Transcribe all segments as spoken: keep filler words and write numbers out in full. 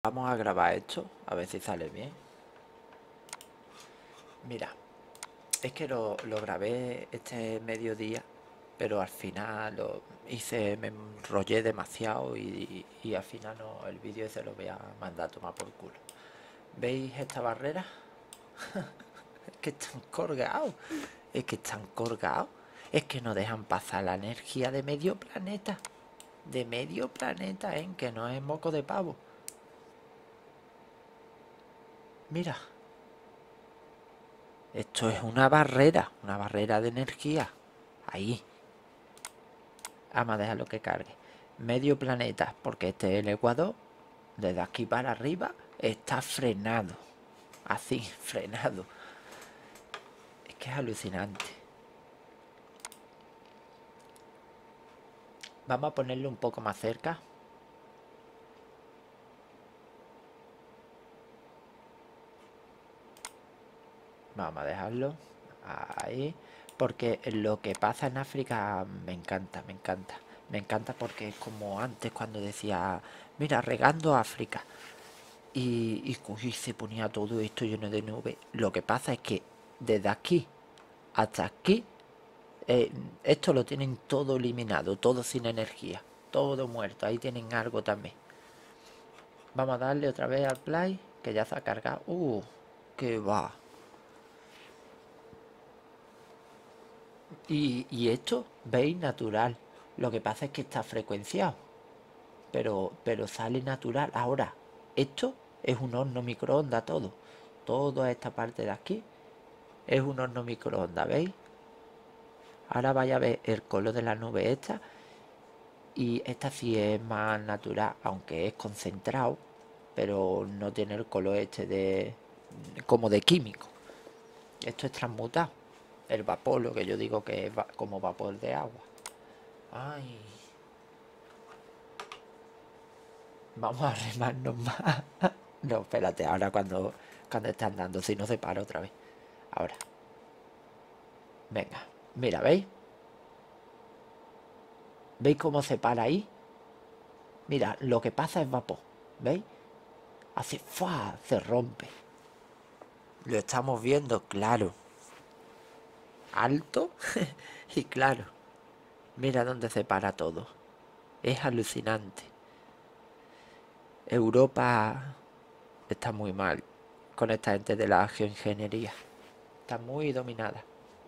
Vamos a grabar esto, a ver si sale bien. Mira, es que lo, lo grabé este mediodía, pero al final lo hice, me enrollé demasiado y, y al final no, el vídeo ese lo voy a mandar a tomar por culo. ¿Veis esta barrera? Es que están colgados, es que están colgados, es que no dejan pasar la energía de medio planeta, de medio planeta, ¿eh? Que no es moco de pavo. Mira. Esto es una barrera, una barrera de energía. Ahí. Vamos a dejarlo que cargue. Medio planeta, porque este es el Ecuador. Desde aquí para arriba está frenado. Así, frenado. Es que es alucinante. Vamos a ponerlo un poco más cerca. Vamos a dejarlo ahí. Porque lo que pasa en África me encanta, me encanta. Me encanta porque es como antes cuando decía, mira, regando África. Y, y, y se ponía todo esto lleno de nubes. Lo que pasa es que desde aquí hasta aquí, eh, esto lo tienen todo eliminado, todo sin energía, todo muerto. Ahí tienen algo también. Vamos a darle otra vez al play, que ya se ha cargado. Uh, que va. Y, y esto, veis, natural. Lo que pasa es que está frecuenciado, pero, pero sale natural. Ahora, esto es un horno microondas todo. Toda esta parte de aquí es un horno microondas, ¿veis? Ahora vaya a ver el color de la nube esta. Y esta sí es más natural, aunque es concentrado, pero no tiene el color este de como de químico. Esto es transmutado. El vapor, lo que yo digo que es va como vapor de agua. Ay, vamos a remarnos más. No, espérate, ahora cuando, cuando esté andando, si no se para otra vez. Ahora, venga, mira, ¿veis? ¿Veis cómo se para ahí? Mira, lo que pasa es vapor, ¿veis? Hace ¡fua! Se rompe. Lo estamos viendo, claro. Alto y claro. Mira dónde se para todo. Es alucinante. Europa está muy mal con esta gente de la geoingeniería. Está muy dominada.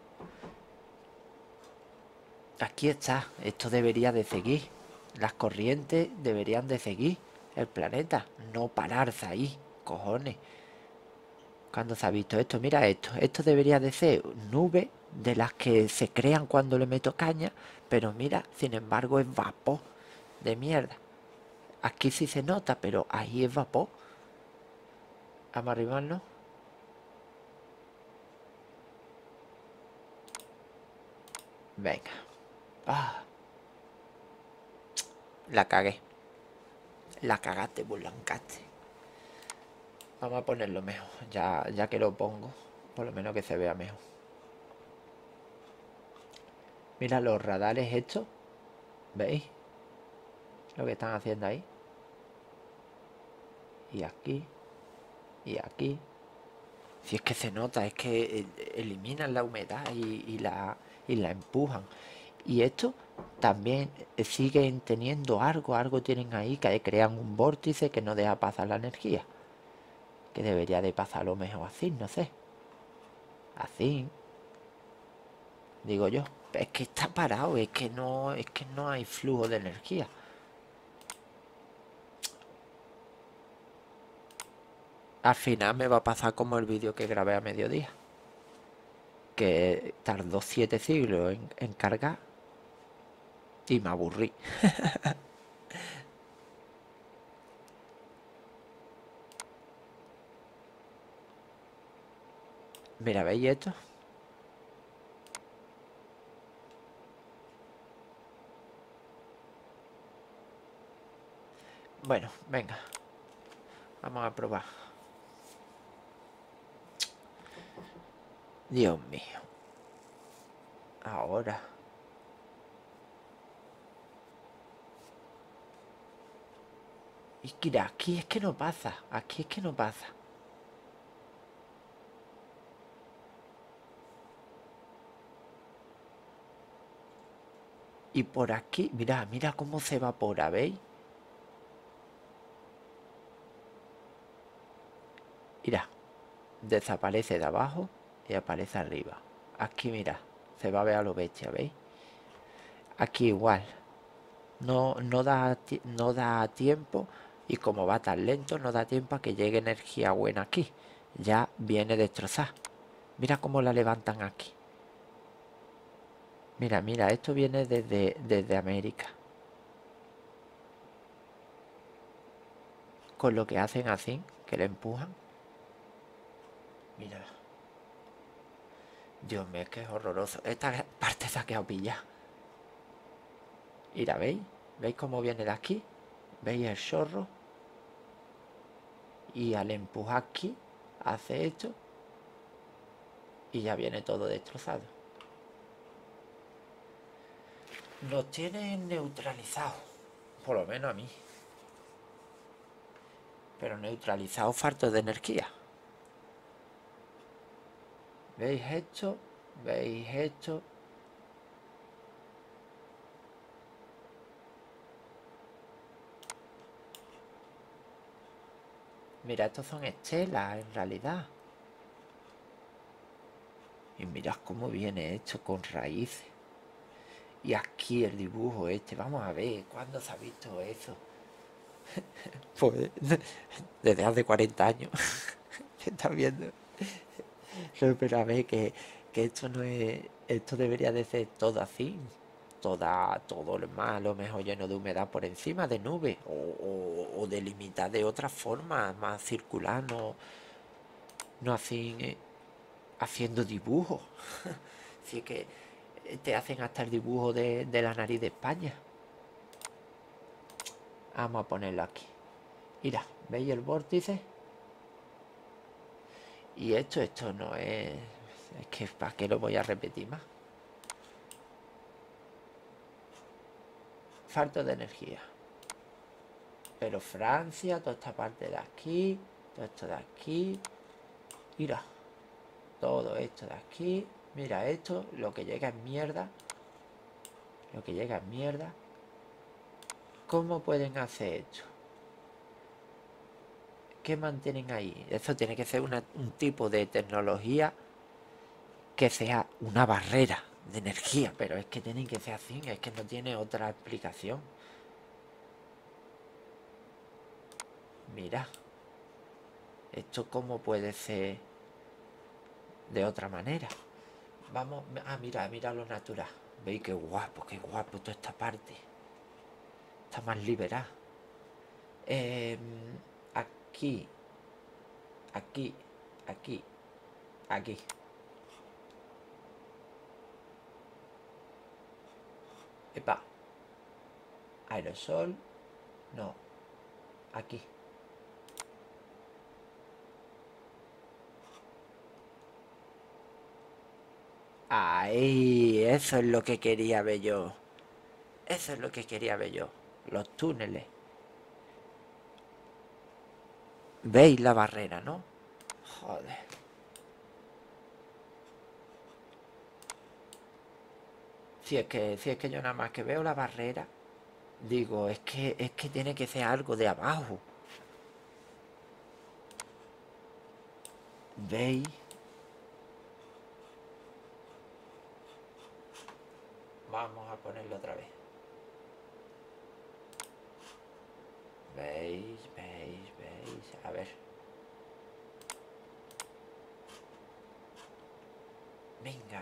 Aquí está. Esto debería de seguir. Las corrientes deberían de seguir el planeta. No pararse ahí. Cojones. Cuando se ha visto esto, mira esto. Esto debería de ser nube de las que se crean cuando le meto caña. Pero mira, sin embargo es vapor de mierda. Aquí sí se nota, pero ahí es vapor. Vamos a arrimarnos. Venga. Ah, la cagué. La cagaste, burlancaste. Vamos a ponerlo mejor. Ya, ya que lo pongo, por lo menos que se vea mejor. Mira los radares estos. ¿Veis? Lo que están haciendo ahí. Y aquí. Y aquí. Si es que se nota, es que eliminan la humedad y, y la, y la empujan. Y esto también siguen teniendo algo, algo tienen ahí que crean un vórtice que no deja pasar la energía. Que debería de pasar lo mejor así, no sé. Así, digo yo. Es que está parado, es que no, es que no hay flujo de energía. Al final me va a pasar como el vídeo que grabé a mediodía. Que tardó siete siglos en, en cargar y me aburrí. Mira, ¿veis esto? Bueno, venga. Vamos a probar. Dios mío. Ahora. Y mira, aquí es que no pasa. Aquí es que no pasa. Y por aquí, mira, mira cómo se evapora, ¿veis? Mira, desaparece de abajo y aparece arriba. Aquí, mira, se va a ver a lo bestia, ¿veis? Aquí igual. No, no da, ti- no da tiempo y como va tan lento, no da tiempo a que llegue energía buena aquí. Ya viene destrozada. Mira cómo la levantan aquí. Mira, mira, esto viene desde, desde América. Con lo que hacen así, que le empujan. Mira, Dios mío, es que es horroroso. Esta parte se ha quedado pillada. Mira, ¿veis? ¿Veis cómo viene de aquí? ¿Veis el chorro? Y al empujar aquí, hace esto y ya viene todo destrozado. Nos tienen neutralizados, por lo menos a mí. Pero neutralizados faltos de energía. ¿Veis esto? ¿Veis esto? Mira, estos son estelas en realidad. Y mirad cómo viene esto con raíces. Y aquí el dibujo este, vamos a ver, ¿cuándo se ha visto eso? Pues desde hace cuarenta años. ¿Estás viendo? No, pero a ver, que, que esto no es. Esto debería de ser todo así. Toda, todo el mar, a lo mejor lleno de humedad por encima de nubes. O, o, o delimitar de otra forma, más circular, no, no así eh, haciendo dibujos. Así que eh, te hacen hasta el dibujo de, de la nariz de España. Vamos a ponerlo aquí. Mira, ¿veis el vórtice? Y esto, esto no es... Es que ¿para qué lo voy a repetir más? Falta de energía. Pero Francia, toda esta parte de aquí, todo esto de aquí. Mira, todo esto de aquí. Mira esto, lo que llega es mierda. Lo que llega es mierda. ¿Cómo pueden hacer esto? ¿Qué mantienen ahí? Esto tiene que ser una, un tipo de tecnología que sea una barrera de energía, pero es que tienen que ser así, es que no tiene otra explicación. Mira, esto cómo puede ser de otra manera. Vamos, ah, mira, mira lo natural. Veis qué guapo, qué guapo toda esta parte. Está más liberada. Eh, aquí, aquí, aquí, aquí. Epa, aerosol, no, aquí. Ahí, eso es lo que quería ver yo. Eso es lo que quería ver yo. Los túneles. ¿Veis la barrera, no? Joder. Si es que, si es que yo nada más que veo la barrera, digo, es que, es que tiene que ser algo de abajo. ¿Veis? Vamos a ponerlo otra vez. ¿Veis? ¿Veis? ¿Veis? A ver. Venga.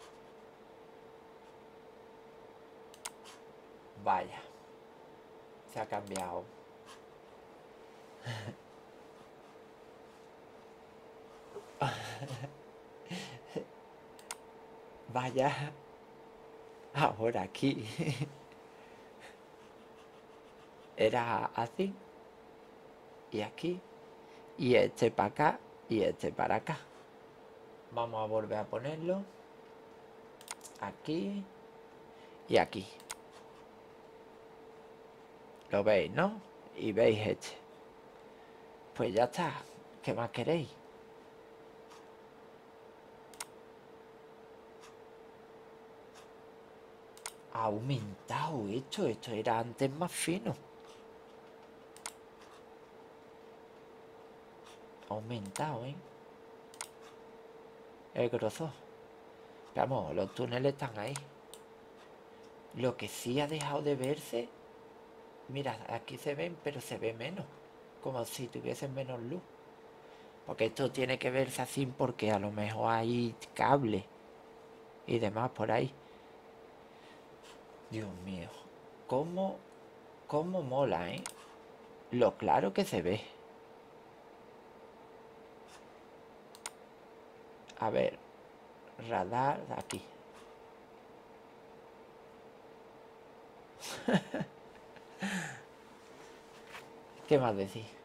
Vaya. Se ha cambiado. Vaya. Ahora aquí. Era así. Y aquí. Y este para acá. Y este para acá. Vamos a volver a ponerlo. Aquí. Y aquí. ¿Lo veis, no? y veis este. Pues ya está. ¿Qué más queréis? Ha aumentado esto. Esto era antes más fino. Ha aumentado, ¿eh? El grosor. Vamos, los túneles están ahí. Lo que sí ha dejado de verse. Mira, aquí se ven, pero se ve menos. Como si tuviesen menos luz. Porque esto tiene que verse así porque a lo mejor hay cable y demás por ahí. Dios mío. ¿Cómo, cómo mola, eh? Lo claro que se ve. A ver. Radar aquí. ¿Qué más decir?